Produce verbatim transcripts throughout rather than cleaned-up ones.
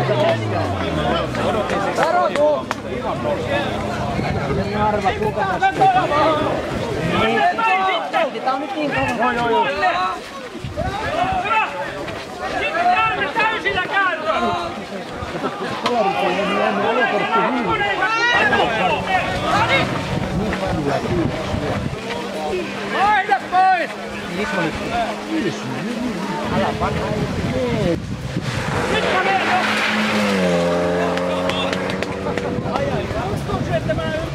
Tää on nyt niin kauan. Joo, joo, joo. Sitten käänne täysillä kääntö! Vaihda pois! Älä panna. Nyt mä menen! Ai ai, uskon syöttämään yli!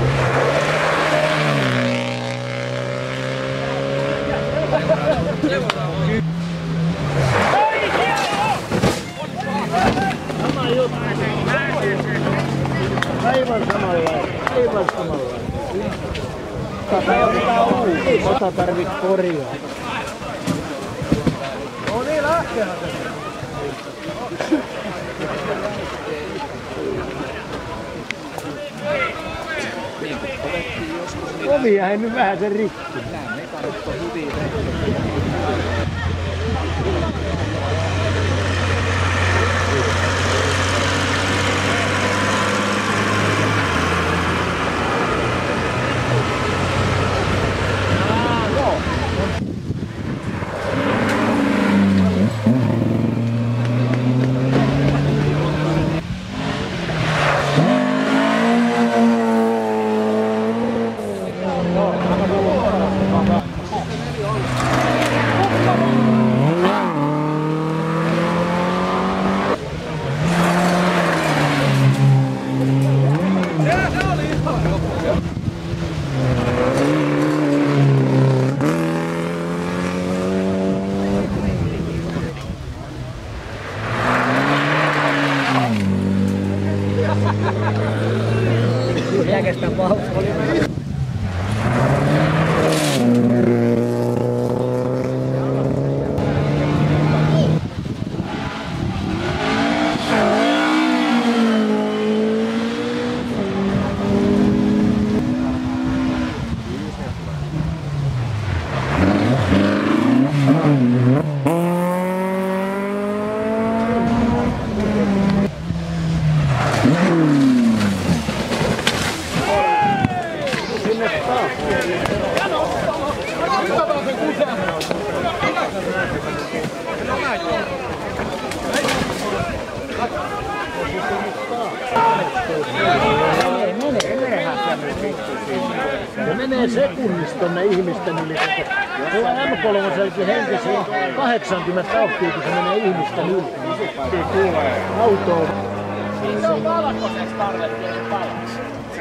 Aivan samanlainen, aivan samanlainen. Tätä otetaan uusi, ota tarvit korjaa. No niin, lähtehän tästä. Ovi jäi nyt vähän sen rikki. Tää mekanikko hyvin. Jääkästä paus oli. Ne menee sekunnissa tonne ihmisten yli. Tuo M kolme henkisiin kahdeksankymmentä vauhtia, kun se menee ihmisten yli. Se tulee autoon. Se on valkoisessa tarvettiin se palas.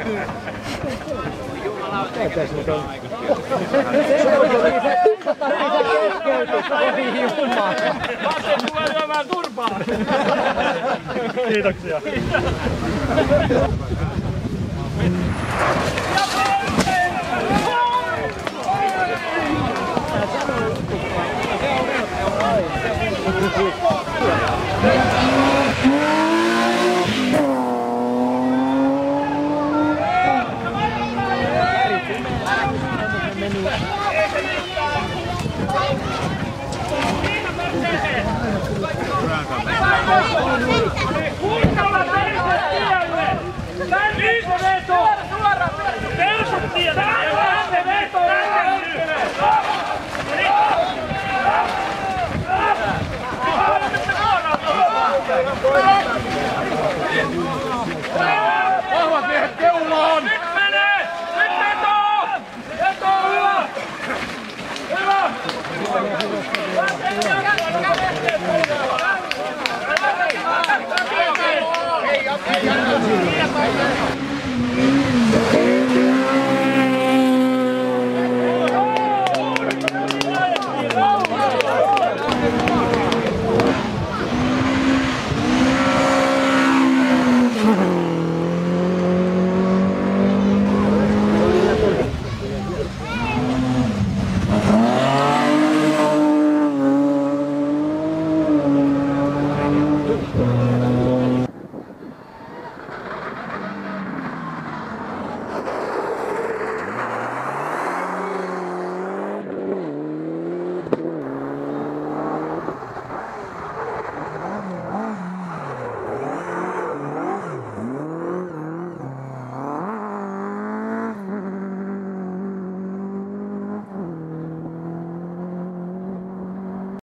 Mitä tässä nyt on? Se oli se keskeytys. Ohi jumaa. Vasten tulee lyömään turpaa. Kiitoksia. Go!